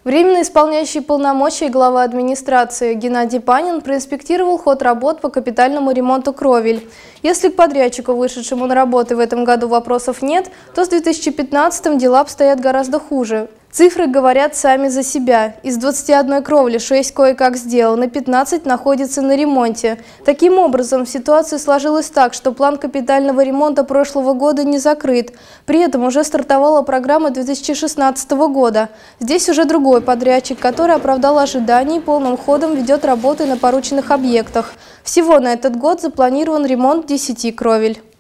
Временно исполняющий полномочия глава администрации Геннадий Панин проинспектировал ход работ по капитальному ремонту кровель. Если к подрядчику, вышедшему на работы в этом году, вопросов нет, то с 2015-м дела обстоят гораздо хуже. Цифры говорят сами за себя. Из 21 кровли 6 кое-как сделано, 15 находится на ремонте. Таким образом, ситуация сложилась так, что план капитального ремонта прошлого года не закрыт. При этом уже стартовала программа 2016 года. Здесь уже другой подрядчик, который оправдал ожидания и полным ходом ведет работы на порученных объектах. Всего на этот год запланирован ремонт 10 кровель.